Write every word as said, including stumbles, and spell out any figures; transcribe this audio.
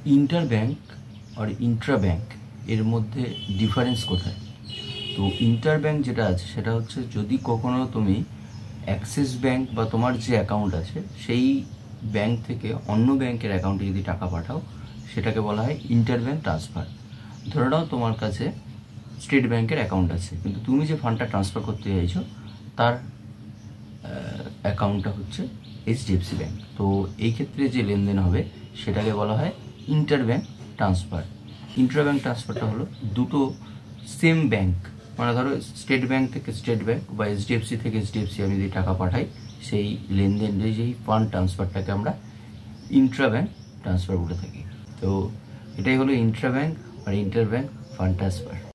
Interbank और intrabank एर मध्य difference कोथाय। तो इंटरबैंक जेटा आछे सेटा होच्छे यदि कखनो तुमी एक्सिस बैंक बा तोमार जे अ্যাকাউন্ট आछे सेई बैंक थेके अन्य बैंकेर अ্যাকাউন্টে यदि टाका पाठाओ सेटाके बला हय इंटरबैंक ट्रांसफार। धरे नाओ तोमार काछे स्टेट बैंकेर अ্যাকাউন্ট आछे किन्तु तुमी जे फान्डटा ट्रांसफार करते चाइछो तार अ্যাকাউন্টটা হচ্ছে এইচডিএফসি ব্যাংক। তো এই ক্ষেত্রে যে লেনদেন হবে সেটাকে বলা হয় ইন্টারব্যাংক ট্রান্সফার। ইন্ট্রাব্যাংক ট্রান্সফারটা হলো দুটো সেম ব্যাংক, মানে ধরো স্টেট ব্যাংক থেকে স্টেট ব্যাংক বা এইচডিএফসি থেকে এইচডিএফসি আমি যদি টাকা পাঠাই সেই লেনদেনের যেই ফান্ড ট্রান্সফারটাকে আমরা ইন্ট্রাব্যাংক ট্রান্সফার বলে থাকি। তো এটাই হলো ইন্ট্রাব্যাংক আর ইন্টারব্যাংক ফান্ড ট্রান্সফার।